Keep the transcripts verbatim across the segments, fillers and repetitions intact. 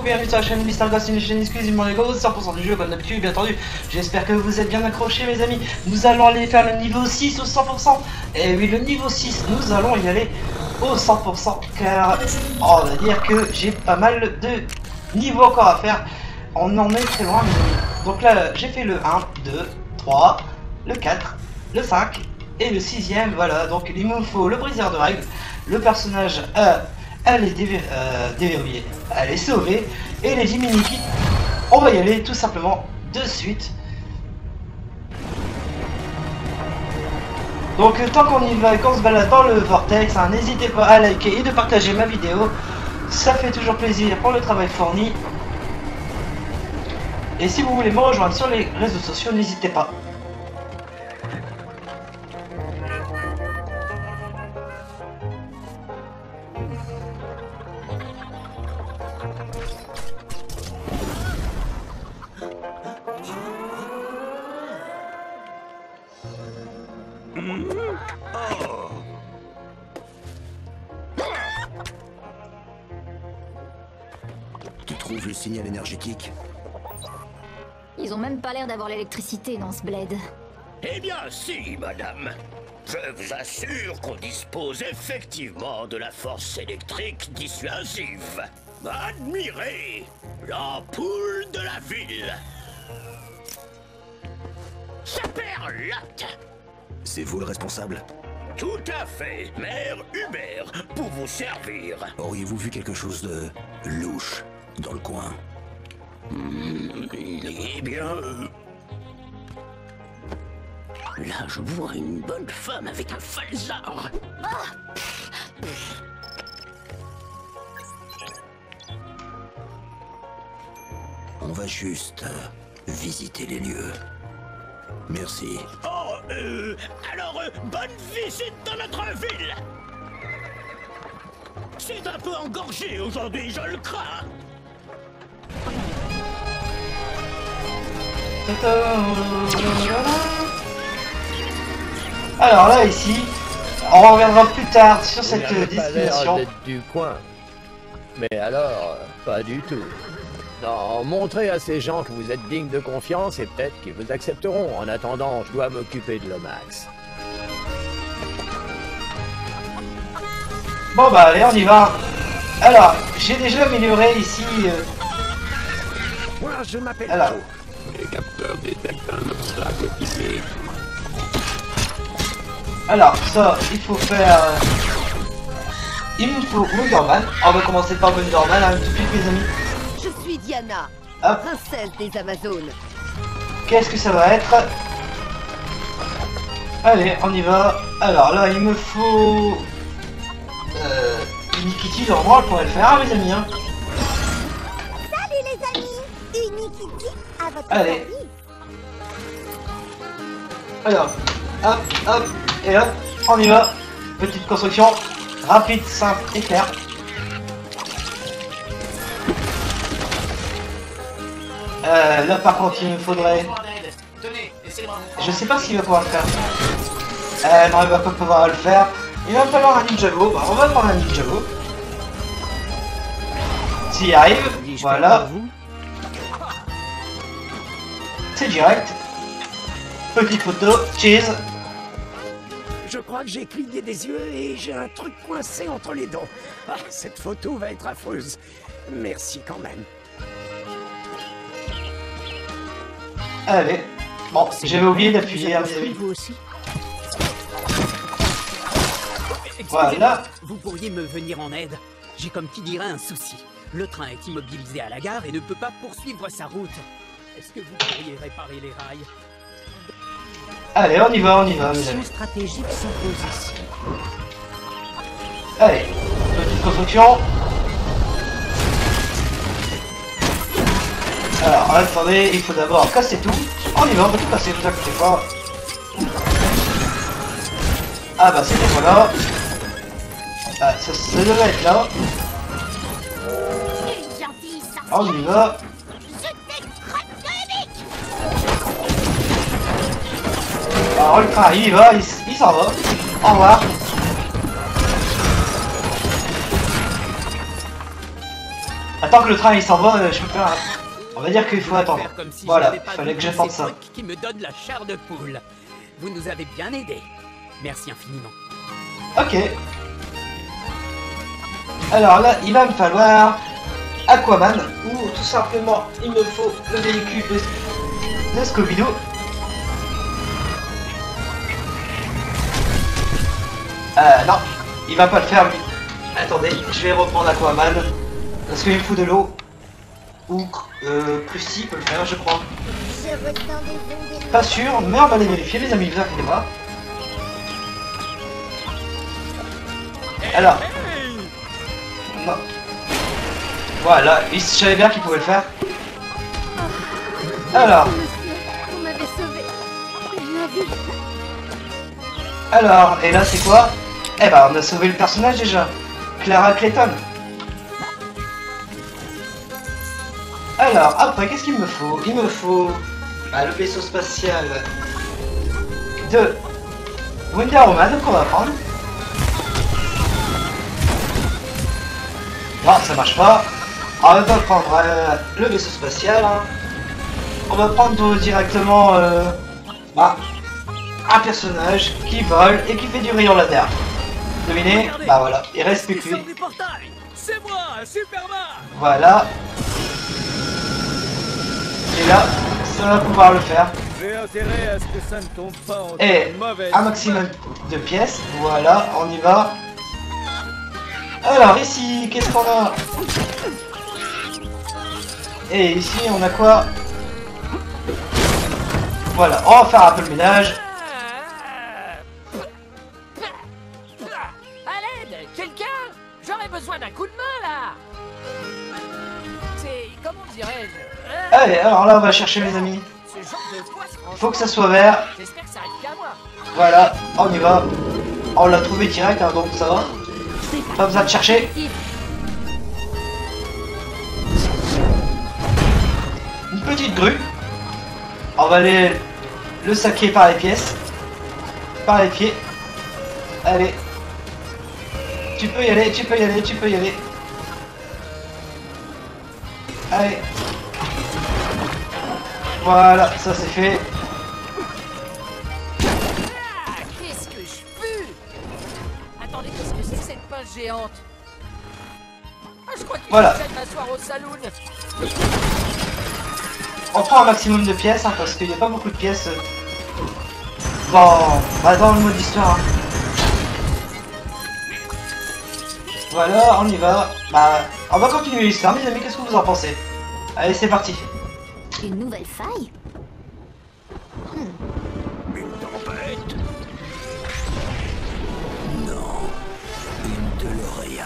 bienvenue sur la chaîne Mister Ghost, une chaîne exclusivement Lego, cent pour cent du jeu comme d'habitude, bien entendu. J'espère que vous êtes bien accrochés mes amis. Nous allons aller faire le niveau six au cent pour cent. Et oui, le niveau six, nous allons y aller au cent pour cent, car on va dire que j'ai pas mal de niveaux encore à faire. On en est très loin mes amis. Donc là, j'ai fait le un, deux, trois, le quatre, le cinq et le sixième. Voilà, donc il me faut le briseur de règles. Le personnage euh, elle est déver euh, déverrouillée, elle est sauvée. Et les dix mini-kits, on va y aller tout simplement de suite. Donc tant qu'on y va et qu'on se balade dans le vortex, hein, n'hésitez pas à liker et de partager ma vidéo. Ça fait toujours plaisir pour le travail fourni. Et si vous voulez me rejoindre sur les réseaux sociaux, n'hésitez pas. Tu trouves le signal énergétique? Ils ont même pas l'air d'avoir l'électricité dans ce bled. Eh bien si, madame. Je vous assure qu'on dispose effectivement de la force électrique dissuasive. Admirez l'ampoule de la ville. Saperlotte. C'est vous le responsable? Tout à fait, Mère Hubert, pour vous servir. Auriez-vous vu quelque chose de louche dans le coin? Mmh, eh bien... Euh... Là, je vois une bonne femme avec un falzar. Ah. On va juste euh, visiter les lieux. Merci. Oh, euh, alors, euh, bonne visite dans notre ville. C'est un peu engorgé aujourd'hui, je le crains. Alors là ici, on reviendra plus tard sur cette destination. D'être du coin. Mais alors, pas du tout. Non, montrez à ces gens que vous êtes digne de confiance et peut-être qu'ils vous accepteront. En attendant, je dois m'occuper de Lomax. Bon bah allez, on y va. Alors, j'ai déjà amélioré ici. Euh... Moi, je m'appelle. Alors. Les capteurs détectent un obstacle ici. Alors, ça, il faut faire... Euh... Il me faut Wonderman. On va commencer par Wonderman, hein, tout de suite, mes amis. Je suis Diana, Hop. princesse des Amazones. Qu'est-ce que ça va être? Allez, on y va. Alors là, il me faut... Euh... Unikitty, normalement, elle pourrait le faire, hein, mes amis. Hein. Salut les amis, Unikitty à votre Allez. service. Alors, hop, hop, et hop, on y va. Petite construction, rapide, simple et claire. Euh, là par contre, il me faudrait... Je sais pas s'il va pouvoir le faire. Euh, non, il va pas pouvoir le faire. Il va me falloir un Ninjago. Bah, on va prendre un Ninjago. S'il y arrive, voilà. C'est direct. Petite photo, cheese. Je crois que j'ai cligné des yeux et j'ai un truc coincé entre les dents. Ah, cette photo va être affreuse. Merci quand même. Allez. Bon, j'avais oublié d'appuyer un Vous aussi. Voilà. Vous pourriez me venir en aide? J'ai comme qui dirait un souci. Le train est immobilisé à la gare et ne peut pas poursuivre sa route. Est-ce que vous pourriez réparer les rails? Allez, on y va, on y va, mes amis. Stratégique s'impose ici. Allez, petite construction. Alors, attendez, il faut d'abord casser tout. On y va, on va tout casser, vous inquiétez pas. Ah bah c'était voilà. Ah, ça, ça devait être là. On y va. Alors le train il y va, il, il s'en va. Au revoir. tant que le train il s'en va, euh, je peux faire. On va dire qu'il faut attendre. Comme si Voilà, j'avais pas fallait vu que je tous tente ces ça. trucs qui me donnent la chair de poule. Vous nous avez bien aidés. Merci infiniment. Ok. Alors là, il va me falloir Aquaman, ou tout simplement, il me faut le véhicule de, de Scooby-Doo. Euh, non, il va pas le faire lui. Attendez, je vais reprendre Aquaman, parce qu'il me faut de l'eau. Ou euh, Krusty peut le faire, je crois. Je ressens des ondes. Pas sûr, mais on va les vérifier, les amis, vous inquiétez pas. Alors. Non. Voilà, je savais bien qu'il pouvait le faire. Alors. Vous m'avez sauvé. La vie. Alors, et là c'est quoi? Eh ben, on a sauvé le personnage déjà. Clara Clayton. Alors, après, qu'est-ce qu'il me faut? Il me faut bah, le vaisseau spatial de Wonder Woman qu'on va prendre. Non, ça marche pas. On va pas prendre euh, le vaisseau spatial. Hein. On va prendre directement euh, bah, un personnage qui vole et qui fait du rayon laser. Devinez? Regardez, bah voilà, il reste plus qui que lui. sort du portail. C'est moi, Superman. Voilà. Et là, ça va pouvoir le faire. J'ai intérêt à ce que ça ne tombe pas en Et mauvaise. un maximum de pièces. Voilà, on y va. Alors ici, qu'est-ce qu'on a? Et ici, on a quoi? Voilà, on va faire un peu le ménage. À l'aide, quelqu'un? J'aurais besoin d'un coup de main là. C'est comment dirais-je? Allez, alors là, on va chercher les amis. Ce genre de poisse, Faut que ça soit vert. j'espère que ça arrive qu'à moi. Voilà, on y va. On l'a trouvé direct, hein, donc ça va. Pas besoin de chercher. Une petite grue. On va aller le saquer par les pièces. Par les pieds. Allez. Tu peux y aller, tu peux y aller, tu peux y aller. Allez. Voilà, ça c'est fait. Ah, qu'est-ce que je pue? Attendez, qu'est-ce que c'est que cette pince géante? Ah, je crois qu'il Voilà. faut que j'aille m'asseoir au saloon. On prend un maximum de pièces hein, parce qu'il n'y a pas beaucoup de pièces euh, dans, bah, dans le mode histoire. Hein. Voilà, on y va. Bah, on va continuer l'histoire, mes amis. Qu'est-ce que vous en pensez? Allez, c'est parti. Une nouvelle faille? Une tempête? Non, une DeLorean.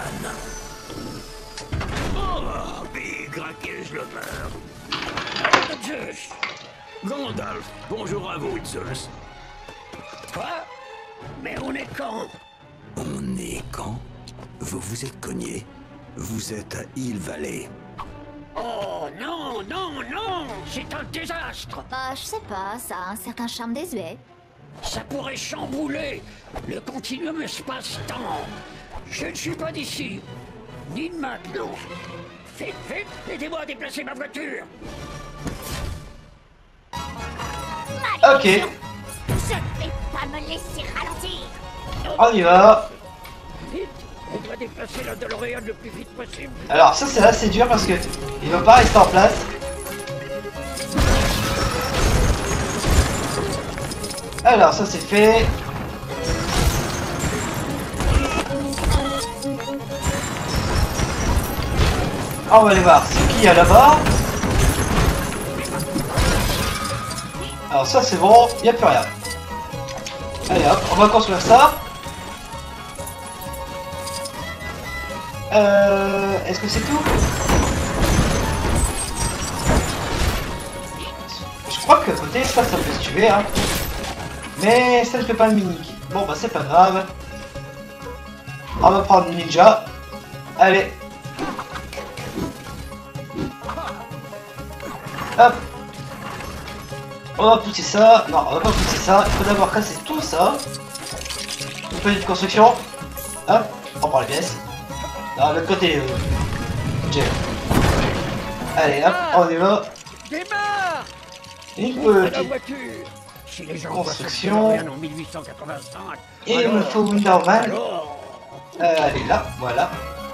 Oh, big, à qui je le meurs? Zeus. Gandalf, bonjour à vous, Zeus. Quoi? Mais on est quand? On est quand? Vous vous êtes cogné. Vous êtes à Hill Valley. Oh non, non, non! C'est un désastre! Bah, je sais pas, ça a un certain charme désuet. Ça pourrait chambouler le continuum espace-temps. Je ne suis pas d'ici, ni de maintenant. Vite, vite, aidez-moi à déplacer ma voiture. Ok, Je ne vais pas me laisser ralentir. on y va. Vite, on doit déplacer la DeLorean le plus vite possible. Alors ça c'est là c'est dur parce que il va pas rester en place. Alors ça c'est fait. On va aller voir ce qu'il y a là-bas. Alors ça c'est bon, il n'y a plus rien. Allez hop, on va construire ça. Euh, est-ce que c'est tout? Je crois que côté ça, ça peut se tuer, hein. Mais ça ne fait pas le mini. Bon bah c'est pas grave. On va prendre le ninja. Allez. Hop. On va pousser ça. Non, on va pas pousser ça. Il faut d'abord casser tout ça. Une petite construction. Hop. On prend les pièces. Non, l'autre côté. Euh... J'ai- Allez hop, on y va. Démarre! Une Ouvre la petite voiture. Si les gens construction. voient ce en mille huit cent quatre-vingt-cinq. Et il me faut Wonderman. Euh, allez là, voilà.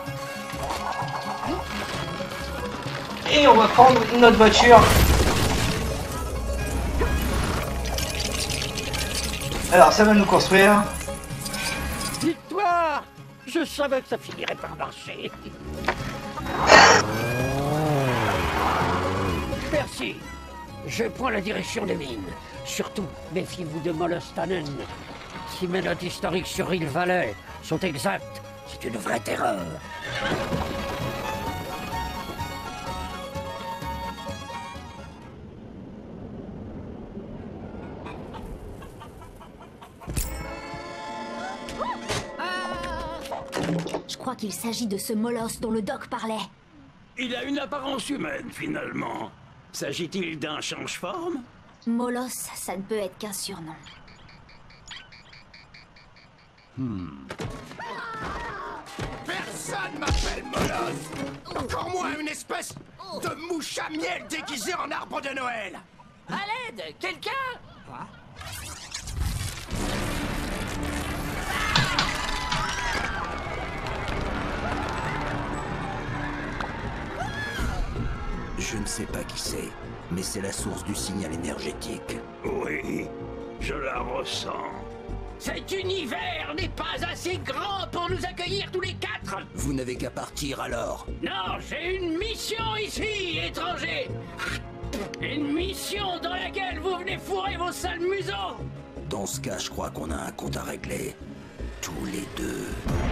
Et on va prendre notre voiture. Alors ça va nous construire. Victoire! Je savais que ça finirait par marcher. Merci. Je prends la direction des mines. Surtout, méfiez-vous de Molostanen. Si mes notes historiques sur Hill Valley sont exactes, c'est une vraie terreur. Je crois qu'il s'agit de ce molosse dont le doc parlait. Il a une apparence humaine, finalement. S'agit-il d'un change-forme? Molosse, ça ne peut être qu'un surnom. Hmm. Personne m'appelle Molosse. Encore moins une espèce de mouche à miel déguisée en arbre de Noël. À l'aide! Quelqu'un? Quoi? Je ne sais pas qui c'est, mais c'est la source du signal énergétique. Oui, je la ressens. Cet univers n'est pas assez grand pour nous accueillir tous les quatre. Vous n'avez qu'à partir alors. Non, j'ai une mission ici, étranger. Une mission dans laquelle vous venez fourrer vos sales museaux. Dans ce cas, je crois qu'on a un compte à régler. Tous les deux.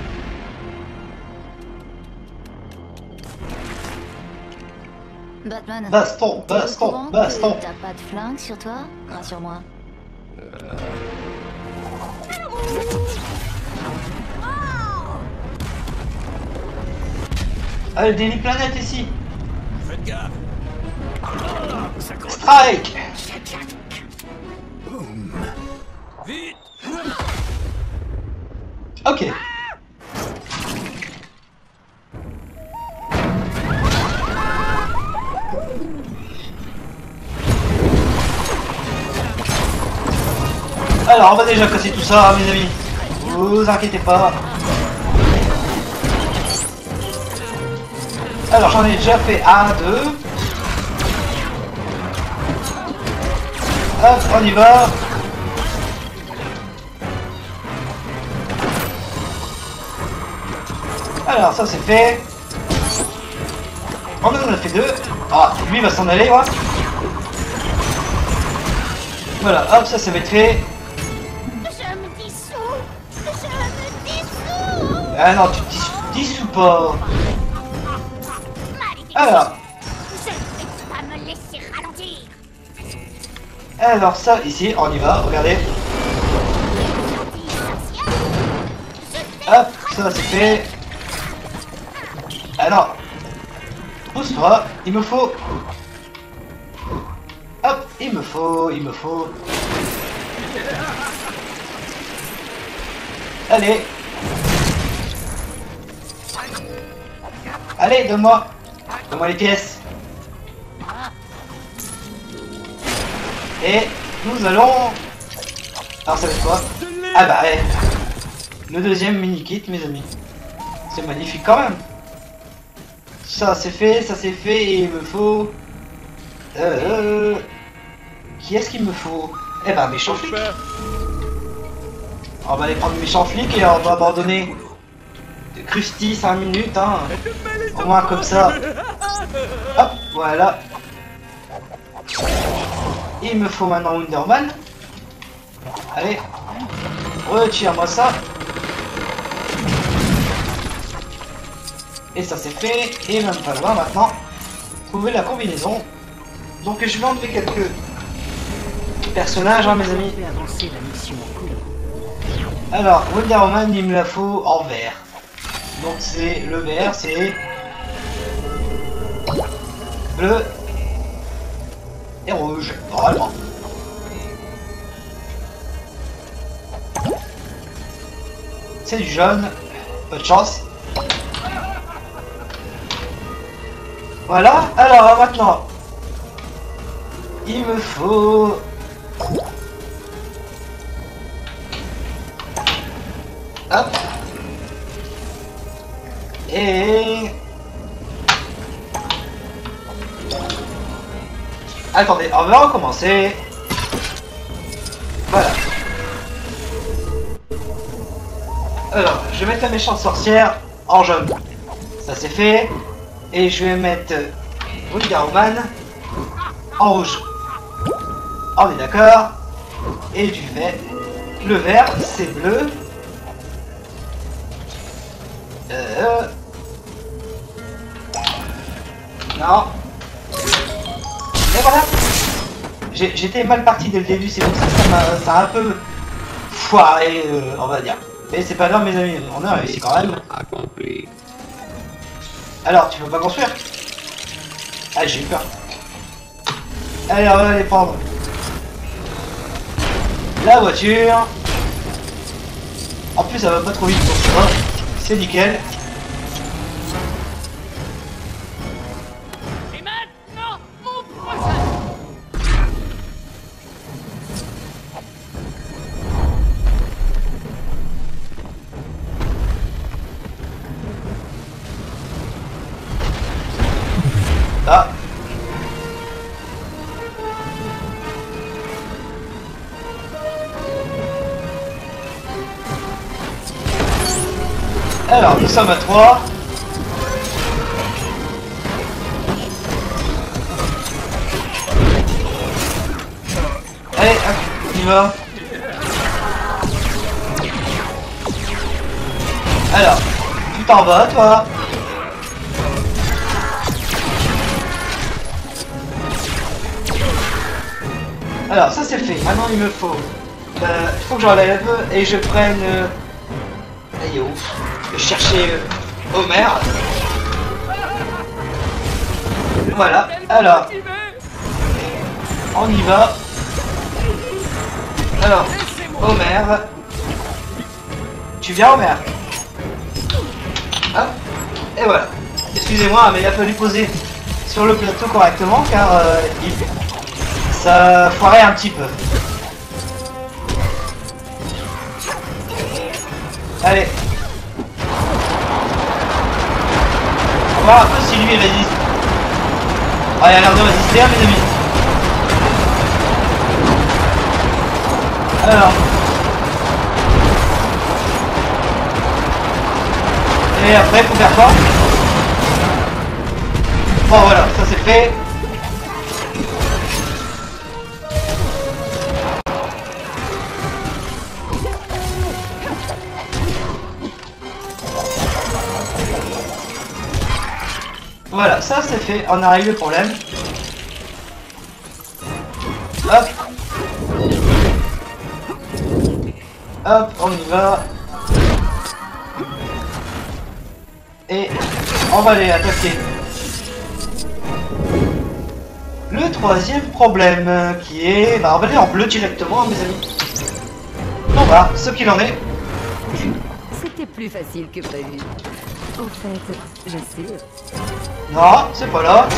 Batman. Baston, t'es au baston, courant baston. que T'as pas de flingue sur toi? Rassure-moi. Ah, le délit planète ici. Faites gaffe. Strike. Vite. Ok. Alors on va déjà casser tout ça mes amis. Vous inquiétez pas. Alors j'en ai déjà fait un, deux. Hop, on y va. Alors ça c'est fait. On en a fait deux. Ah, lui va s'en aller, ouais. Voilà, hop, ça ça va être fait. Je me dissous. Je me dissous. Ah non, tu te dissous pas. Alors. Je ne vais pas me laisser ralentir. Alors ça, ici, on y va, regardez. Hop, ça c'est fait. Alors, pousse-toi, il me faut. Hop, il me faut, il me faut. Allez. Allez, donne-moi. Donne-moi les pièces. Et nous allons... Alors ça va être quoi? Ah bah ouais. Le deuxième mini-kit mes amis. C'est magnifique quand même. Ça c'est fait, ça c'est fait et il me faut... Euh... Qui est-ce qu'il me faut? Eh ben méchant flic. On va aller prendre méchant flic et on va abandonner Krusty cinq minutes hein. Au moins comme ça. Hop, voilà. Il me faut maintenant Wonderman. Allez. Retire-moi ça. Et ça c'est fait. Et il va me falloir maintenant trouver la combinaison. Donc je vais enlever quelques personnages hein, mes amis. Alors Wonder Woman il me la faut en vert. Donc c'est le vert, c'est bleu et rouge, normalement. C'est du jaune, pas de chance. Voilà, alors maintenant, il me faut... Hop. Et... Attendez, on va recommencer. Voilà. Alors, je vais mettre la méchante sorcière en jaune. Ça c'est fait. Et je vais mettre Wonder Woman en rouge. On est d'accord. Et du fait, le vert c'est bleu. Euh... Non. Et voilà. J'étais mal parti dès le début, c'est pour ça que ça m'a ça a un peu foiré, euh, on va dire. Mais c'est pas grave mes amis, on a réussi quand même. Accompli. Alors, tu veux pas construire? Ah, j'ai eu peur. Allez, on va aller prendre la voiture. En plus, ça va pas trop vite pour ça. C'est nickel. Et maintenant, mon prochain. Ah. Alors, nous sommes à trois. Allez, hop, on y va. Alors, tu t'en vas, toi. Alors, ça c'est fait. Maintenant, il me faut... Euh, il faut que j'enlève et je prenne... Euh... Aïe, ouf. Je vais chercher euh, Homer. Voilà. Alors, on y va. Alors, Homer. Tu viens, Homer? Hop. Et voilà. Excusez-moi, mais il a fallu poser sur le plateau correctement car euh, il... ça foirait un petit peu. Allez. On va voir un peu si lui il résiste. Ah, il a l'air de résister, hein, mes amis. Alors. Et après, faut faire quoi? Bon, voilà, ça c'est fait. Voilà, ça c'est fait, on a réglé le problème. Hop. Hop, on y va. Et on va aller attaquer le troisième problème qui est... Bah on va aller en bleu directement, mes amis. On va, ce qu'il en est. C'était plus facile que prévu. Au fait, j'assure. Non, c'est pas là.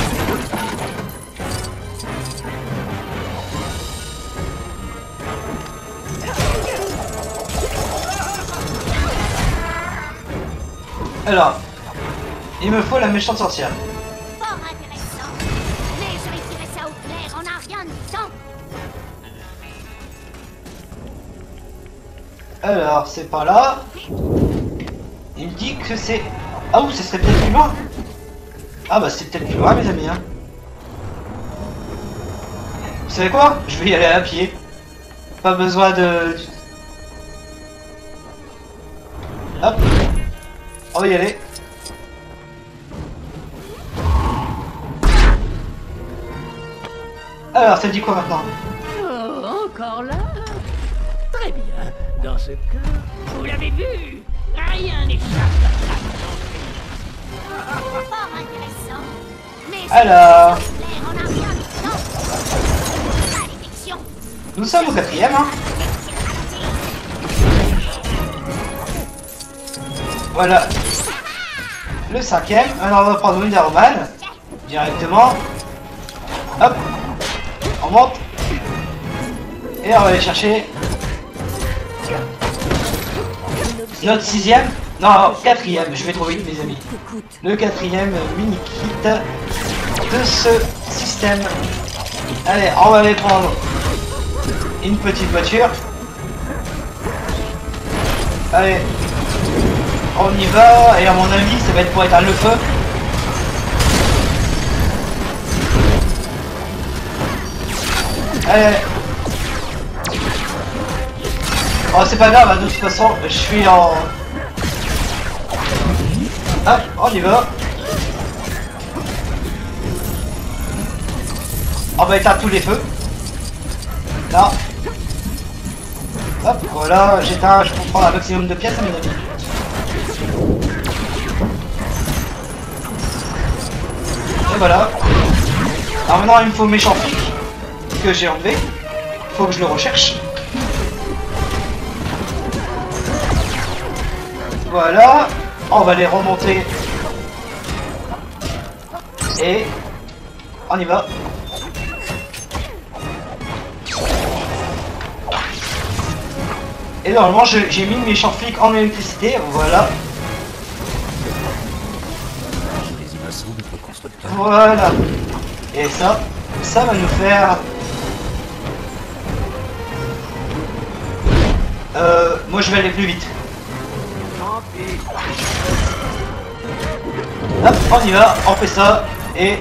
Alors, il me faut la méchante sorcière. Fort intéressant. Mais je vais tirer ça au clair, on n'a rien de temps. Alors, c'est pas là. Il me dit que c'est... Ah ouh, ça serait peut-être plus loin. Ah bah c'est peut-être plus loin, mes amis, hein. Vous savez quoi? Je vais y aller à pied. Pas besoin de... Hop. On va y aller. Alors, ça dit quoi maintenant? Oh, encore là? Très bien. Dans ce cas, vous l'avez vu, rien n'échappe à la Fort intéressant. Mais alors, on n'a rien de temps. Malédiction. nous sommes au quatrième, hein. Voilà. Le cinquième. Alors on va prendre Wonder Woman. directement. Hop, on monte. Et on va aller chercher notre sixième, non, quatrième, je vais trop vite mes amis. Le quatrième mini-kit de ce système. Allez, on va aller prendre une petite voiture. Allez, on y va, et à mon avis, ça va être pour éteindre le feu. Allez. Oh, c'est pas grave, hein, de toute façon, je suis en... Hop, on y va. On va éteindre tous les feux. Là. Hop, voilà, j'éteins, je prends un maximum de pièces à mes amis. Et voilà. Alors maintenant, il me faut méchant flic que j'ai enlevé. Il faut que je le recherche. Voilà, on va les remonter et on y va. Et normalement j'ai mis mes champs flics en électricité, voilà. Voilà. Et ça, ça va nous faire... Euh, moi je vais aller plus vite. Hop, on y va, on fait ça, et...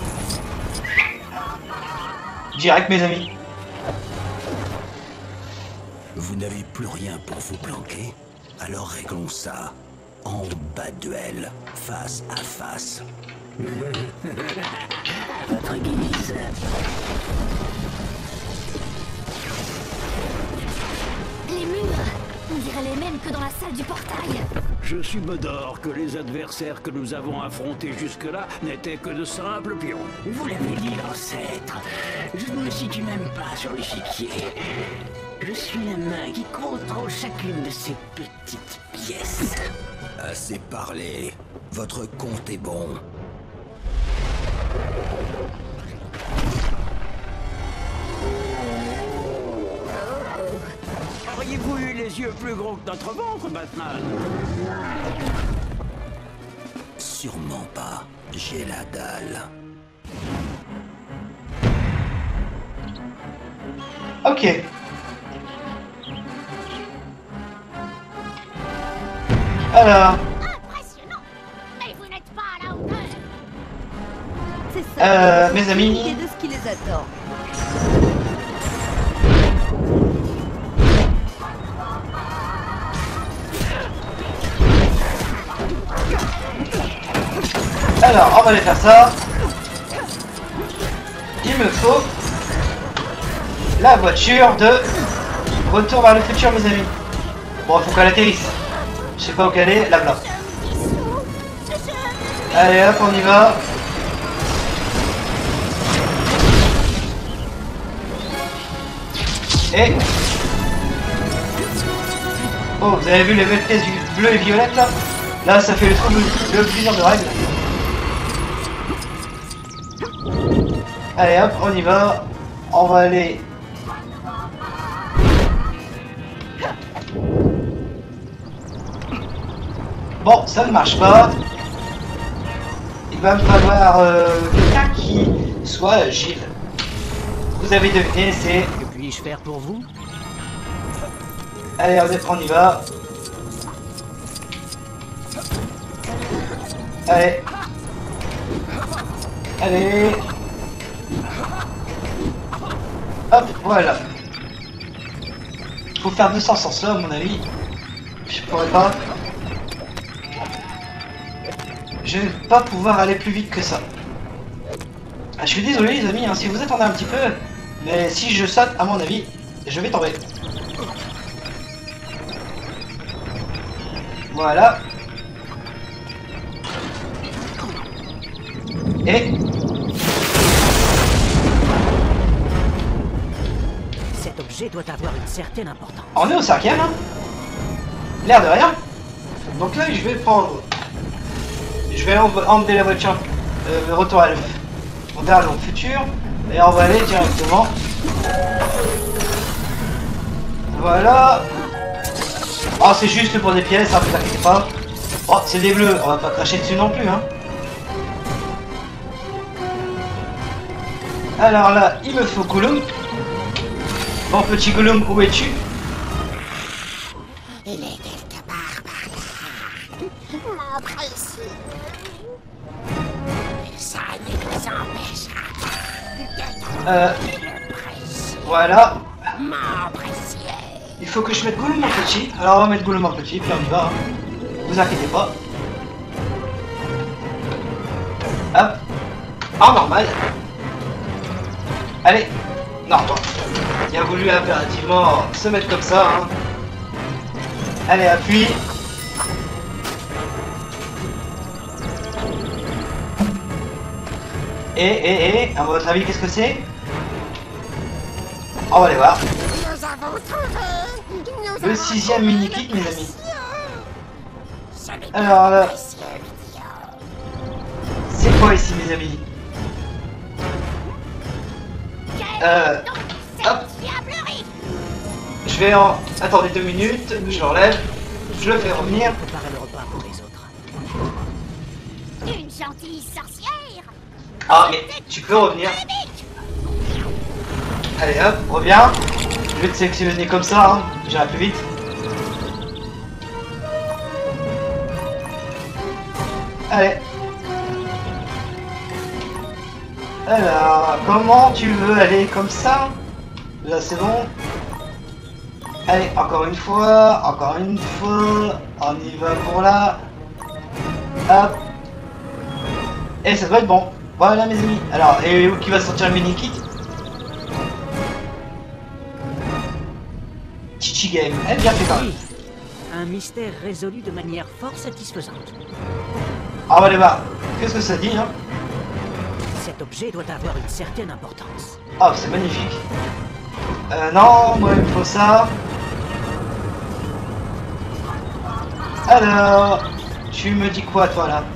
direct mes amis. Vous n'avez plus rien pour vous planquer? Alors réglons ça. En bas de duel, face à face. À votre guise. Les murs, on dirait les mêmes que dans la salle du portail. Je subodore que les adversaires que nous avons affrontés jusque-là n'étaient que de simples pions. Vous l'avez dit, l'ancêtre. Je ne me situe même pas sur l'échiquier. Je suis la main qui contrôle chacune de ces petites pièces. Assez parlé. Votre compte est bon. Auriez-vous eu les yeux plus gros que notre ventre, Batman? Sûrement pas. J'ai la dalle. Ok. Alors... Impressionnant. Mais vous n'êtes pas à la hauteur. C'est ça. Euh, mes amis... Et de ce qui les attend. Alors, on va aller faire ça. Il me faut la voiture de Retour vers le futur, mes amis. Bon, il faut qu'elle atterrisse. Je sais pas où qu'elle est, là-bas. Allez, hop, on y va. Et... oh, vous avez vu les belles pièces bleues et violettes, là? Là, ça fait le trou le plus dur de règle. Allez hop, on y va. On va aller... Bon, ça ne marche pas. Il va me falloir euh, quelqu'un qui soit agile. Vous avez deviné, c'est... Que puis-je faire pour vous? Allez, on y va. Allez. Allez. Hop, voilà. Faut faire deux cents sans ça, à mon avis. Je pourrais pas. Je vais pas pouvoir aller plus vite que ça. Ah, je suis désolé les amis, hein, si vous attendez un petit peu. Mais si je saute, à mon avis, je vais tomber. Voilà. Et... cet objet doit avoir une certaine importance. on est au cinquième, hein. L'air de rien. Donc là, je vais prendre... Je vais emmener la voiture euh, retour à le, vers le futur. Et on va aller directement. Voilà. Oh, c'est juste pour des pièces, hein, vous inquiétez pas. Oh, c'est des bleus, on va pas cracher dessus non plus, hein. Alors là, il me faut Gollum. Bon petit Gollum, où es-tu? Il est quelque part par là. Mon précieux. Ça ne nous empêchera pas de Euh... le précieux. Voilà. Mon précieux. Il faut que je mette Gollum en petit. Alors on va mettre Gollum en petit, puis on y va. Hein. Vous inquiétez pas. Hop. En normal. Allez. Non, bon. Il a voulu impérativement se mettre comme ça. Hein. Allez, appuie. Et, et, et, à votre avis, qu'est-ce que c'est? On va aller voir. Nous avons trouvé. Nous Le avons sixième trouvé mini-kit, le mes amis. Ce n'est Alors pas là, précieux, idiot. c'est quoi ici, mes amis? Euh... Hop. Diablerie. Je vais en... Attendez deux minutes, je l'enlève, je le fais revenir. Préparez le repas pour les autres. Une gentille sorcière. Ah, mais tu peux revenir. Allez hop, reviens. Je vais te sélectionner comme ça, hein. J'irai plus vite. Allez. Alors, comment tu veux aller comme ça? Là c'est bon. Allez, encore une fois, encore une fois. On y va pour là. Hop. Et ça doit être bon. Voilà mes amis. Alors, et où qui va sortir le mini-kit? Chichi Game. Elle bien fait quand même. Un mystère résolu de manière fort satisfaisante. On va aller voir. Qu'est-ce que ça dit, hein? Cet objet doit avoir une certaine importance. Oh, c'est magnifique. Euh, non, moi il me faut ça. Alors, tu me dis quoi toi là?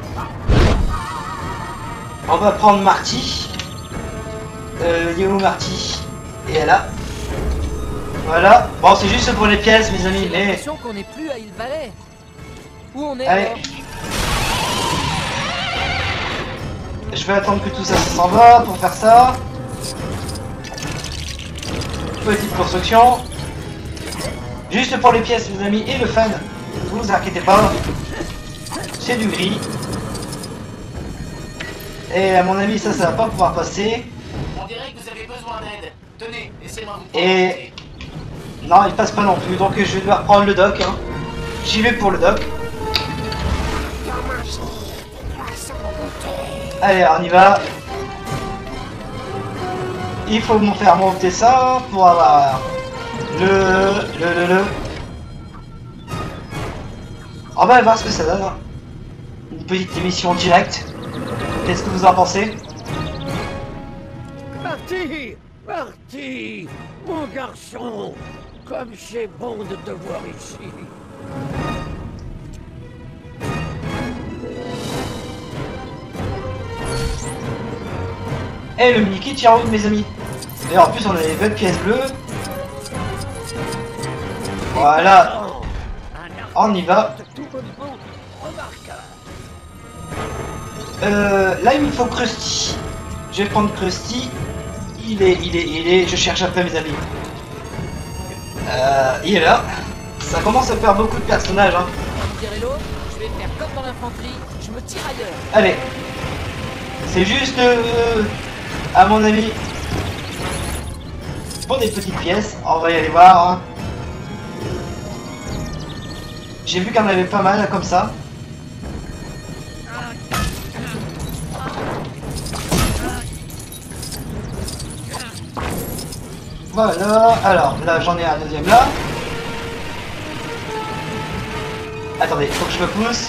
On va prendre Marty. Euh, il est où Marty? Et elle là. Voilà. Bon, c'est juste pour les pièces, mes amis, J'ai mais... l'impression qu'on n'est plus à Hill Valley. Où on est Allez. alors? Je vais attendre que tout ça s'en va pour faire ça. Petite construction. Juste pour les pièces, mes amis, et le fan. Vous inquiétez pas. C'est du gris. Et à mon avis, ça, ça va pas pouvoir passer. On dirait que vous avez besoin d'aide. Tenez, laissez-moi vous Et... Non, il passe pas non plus, donc je vais devoir prendre le dock. Hein. J'y vais pour le dock. Allez, on y va. Il faut me faire monter ça pour avoir le... le... le... le... On va voir ce que ça donne. Une petite émission directe. Qu'est-ce que vous en pensez? Marty! Marty! Mon garçon! Comme c'est bon de te voir ici. Et le mini-kit tient en haut, mes amis. Et en plus, on a les belles pièces bleues. Voilà. On y va. Euh, là, il me faut Krusty. Je vais prendre Krusty. Il est, il est, il est. Je cherche après, mes amis. Euh, il est là. Ça commence à faire beaucoup de personnages, hein. Comme dirait l'autre, je vais faire comme dans l'infanterie, je me tire ailleurs. Allez. C'est juste, euh, à mon avis, pour des petites pièces. On va y aller voir. Hein. J'ai vu qu'il y en avait pas mal comme ça. Voilà, alors là j'en ai un deuxième là. Attendez, faut que je me pousse.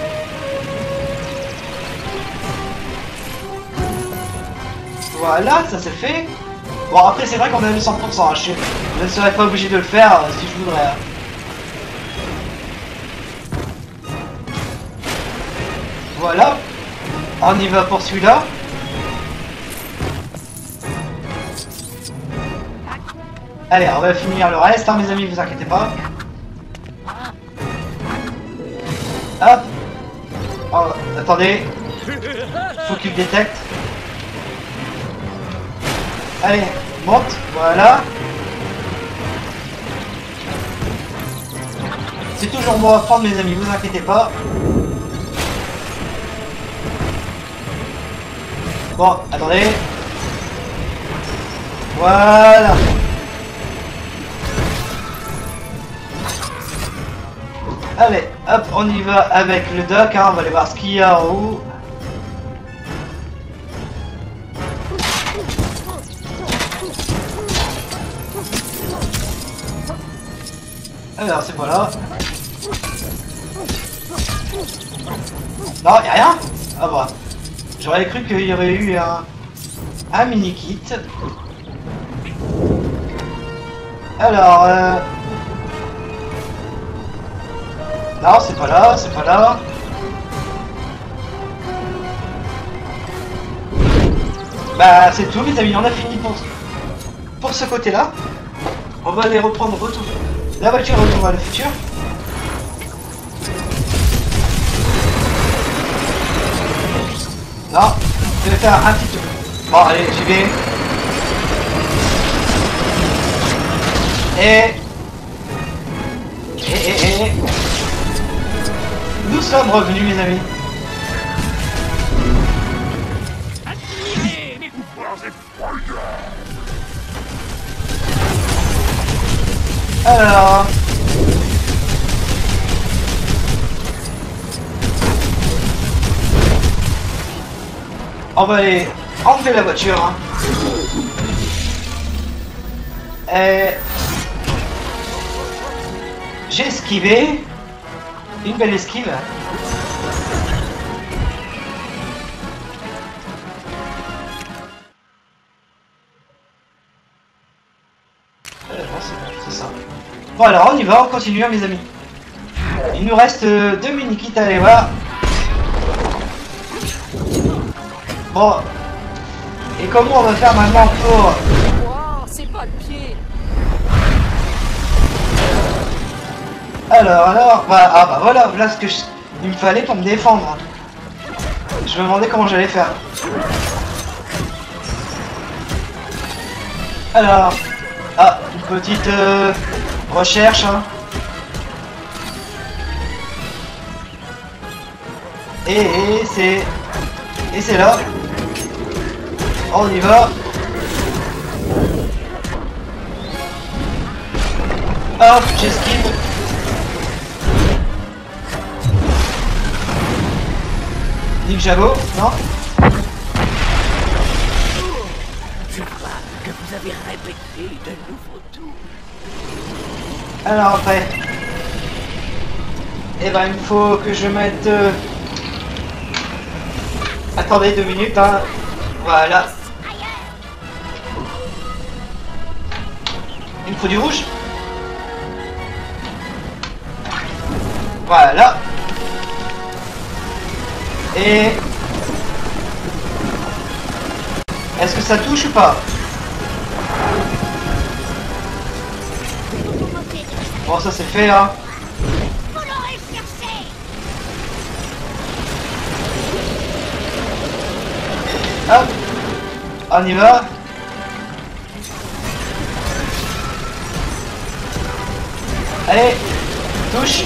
Voilà, ça c'est fait. Bon après c'est vrai qu'on a eu cent pour cent, hein. je, je ne serais pas obligé de le faire euh, si je voudrais. Voilà. On y va pour celui-là. Allez, on va finir le reste, hein, mes amis, vous inquiétez pas. Hop. Oh, attendez. Faut qu'il détecte. Allez, monte, voilà. C'est toujours bon à prendre, mes amis, vous inquiétez pas. Bon, attendez. Voilà. Allez, hop, on y va avec le doc, hein, on va aller voir ce qu'il y a en haut. Alors, c'est pas là. Non, y'a rien. Ah bah, j'aurais cru qu'il y aurait eu un, un mini-kit. Alors, euh... non, c'est pas là, c'est pas là. Bah, c'est tout, les amis, on a fini pour, pour ce côté-là. On va aller reprendre retour. La voiture retourne à le futur. Non, je vais faire un petit tour. Bon, allez, j'y vais. Et... Et, et, et... Nous sommes revenus, mes amis. Alors... On va aller enlever la voiture. Hein. Et... J'ai esquivé. Une belle esquive. Euh, c'est ça. Bon alors on y va, on continue, hein, mes amis. Il nous reste euh, deux mini-kits à aller voir. Bon. Et comment on va faire maintenant pour... Wow, c'est pas le pied. Alors, alors, bah, ah bah voilà, voilà ce que je... il me fallait pour me défendre. Je me demandais comment j'allais faire. Alors, ah, une petite euh, recherche. Hein. Et, et c'est... Et c'est là. On y va. Hop, j'esquive. Nick Jabot, non? Je crois que vous avez répété de nouveaux tours. Alors après... Eh ben il faut que je mette... Euh... Attendez deux minutes, hein. Voilà. Il me faut du rouge. Voilà. Et... Est-ce que ça touche ou pas? Bon, ça c'est fait, hein. Hop, on y va. Allez, touche.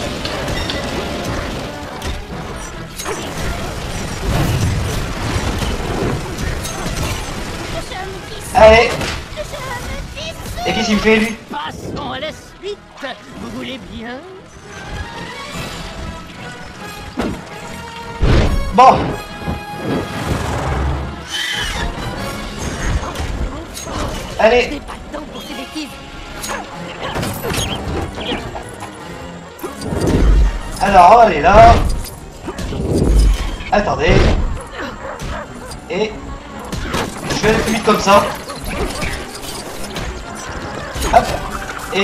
Allez. Et qu'est-ce qu'il me fait, lui? Passons à la suite. Vous voulez bien? Bon. Allez. Alors, on va aller là. Attendez. Et... Je vais aller plus vite comme ça. Hop.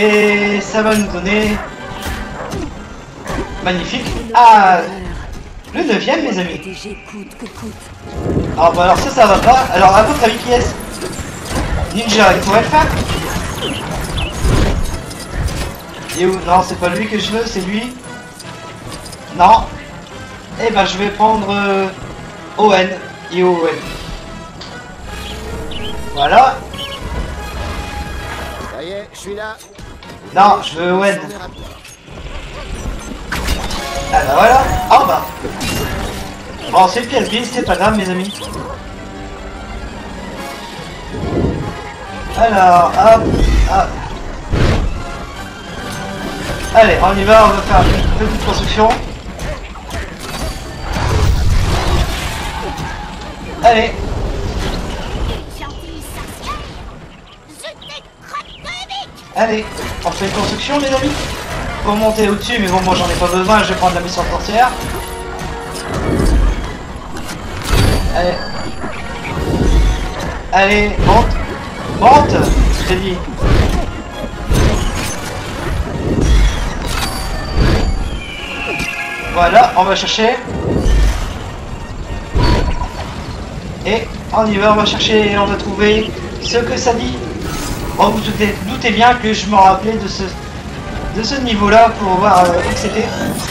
Et ça va nous donner... Magnifique. Ah. Le neuvième, mes amis. Protéger coûte que coûte. Ah bah alors ça, ça va pas. Alors à votre avis, qui est-ce? Ninja, il pourrait le faire? Et où? Non, c'est pas lui que je veux, c'est lui. Non. Eh ben je vais prendre euh, Owen. Et Owen. Voilà. Ça y est, je suis là. Non, je veux Owen. Ah bah voilà. Ah bah. Bon, c'est le P S B, c'est pas grave, mes amis. Alors, hop, hop. Allez, on y va, on va faire une petite construction. Allez. Allez, on fait une construction, mes amis. Pour monter au-dessus, mais bon, moi j'en ai pas besoin, je vais prendre la mission portière. Allez. Allez, monte. Monte, je t'ai dit. Voilà, on va chercher. Et on y va, on va chercher et on va trouver ce que ça dit. Bon, vous doutez, doutez bien que je me rappelais de ce, de ce niveau-là pour voir euh, où c'était.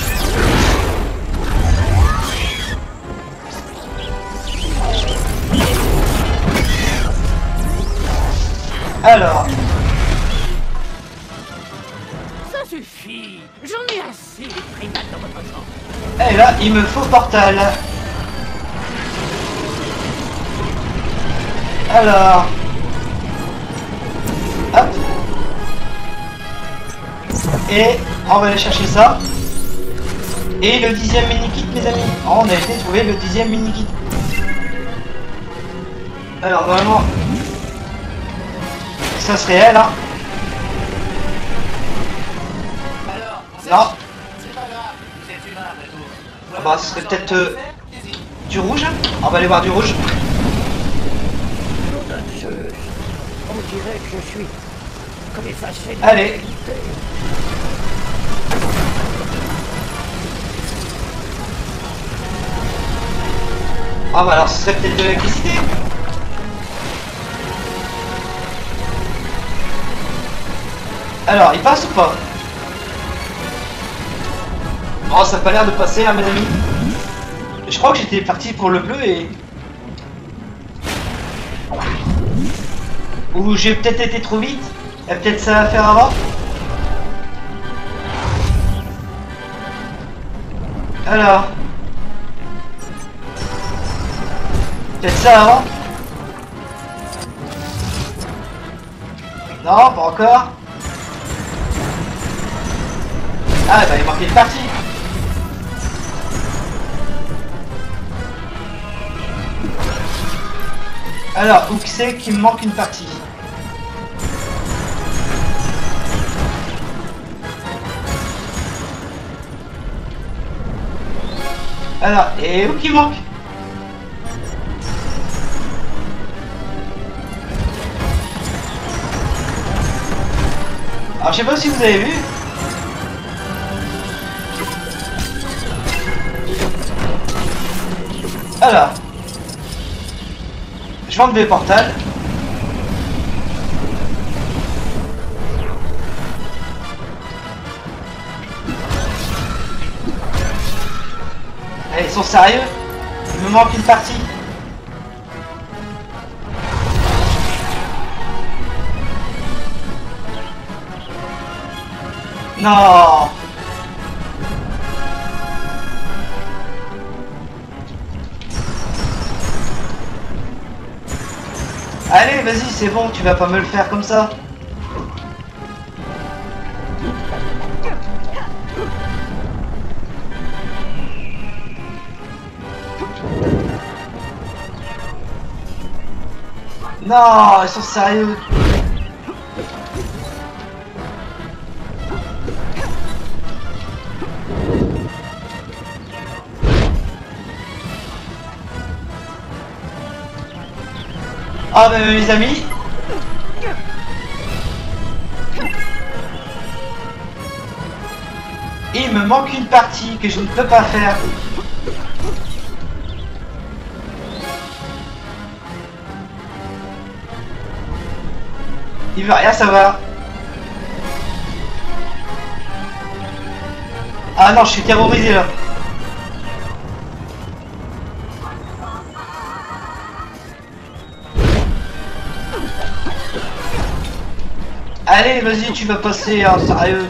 Alors. Ça suffit. J'en ai assez des primates dans votre genre. Et là, il me faut portal. Alors. Hop. Et on va aller chercher ça. Et le dixième mini-kit, mes amis. On a été trouver le dixième mini-kit. Alors, vraiment. Ça serait elle, hein. Alors, non. C'est pas grave, vous êtes humain après tout. Ah bah, ce serait peut-être euh, du rouge. On va aller voir du rouge. On dirait que je suis comme effacé. Allez. Ah bah alors ce serait peut-être de l'électricité. Alors, il passe ou pas? Oh, ça a pas l'air de passer là, mes amis. Je crois que j'étais parti pour le bleu et... Ou j'ai peut-être été trop vite. Il y a peut-être ça à faire avant. Alors... Peut-être ça avant. Non, pas encore. Ah bah il manquait une partie. Alors, où c'est qu'il me manque une partie? Alors, et où qu'il manque? Alors je sais pas si vous avez vu. Alors, je vais enlever le portal. Eh, ils sont sérieux? Il me manque une partie. Non. Allez, vas-y, c'est bon, tu vas pas me le faire comme ça. Non, ils sont sérieux. Ah bah mes amis, il me manque une partie que je ne peux pas faire. Il veut rien savoir. Ah non, je suis terrorisé là. Allez, vas-y, tu vas passer, hein, sérieux.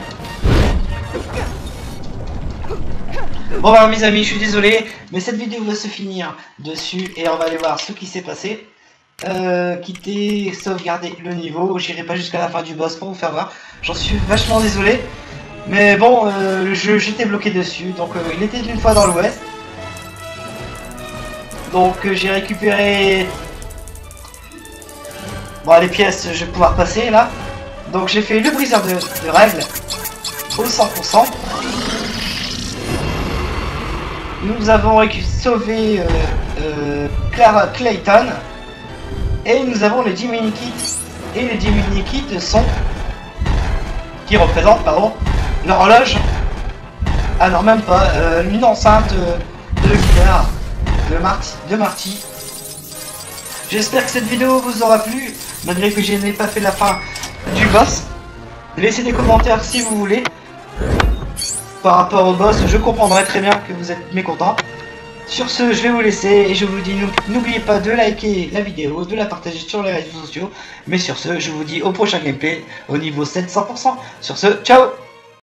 Bon bah mes amis, je suis désolé, mais cette vidéo va se finir dessus et on va aller voir ce qui s'est passé. Euh, quitter, sauvegarder le niveau, j'irai pas jusqu'à la fin du boss pour vous faire voir. J'en suis vachement désolé. Mais bon, euh, le jeu, j'étais bloqué dessus, donc euh, il était une fois dans l'ouest. Donc euh, j'ai récupéré... Bon, les pièces, je vais pouvoir passer là. Donc j'ai fait le briseur de, de règles au cent pour cent. Nous avons sauvé euh, euh, Clara Clayton. Et nous avons les Jiminy Kits. Et les Jiminy Kits sont... qui représentent, pardon, l'horloge. Ah non, même pas. Euh, une enceinte euh, de guitare de Marty. De Marty. J'espère que cette vidéo vous aura plu, malgré que je n'ai pas fait la fin du boss. Laissez des commentaires si vous voulez. Par rapport au boss, je comprendrai très bien que vous êtes mécontents. Sur ce, je vais vous laisser et je vous dis, n'oubliez pas de liker la vidéo, de la partager sur les réseaux sociaux. Mais sur ce, je vous dis au prochain gameplay au niveau sept cents pour cent. Sur ce, ciao!